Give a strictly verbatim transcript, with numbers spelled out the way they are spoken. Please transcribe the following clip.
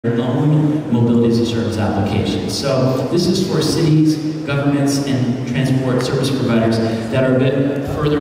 their own mobility as a service applications. So this is for cities, governments, and transport service providers that are a bit further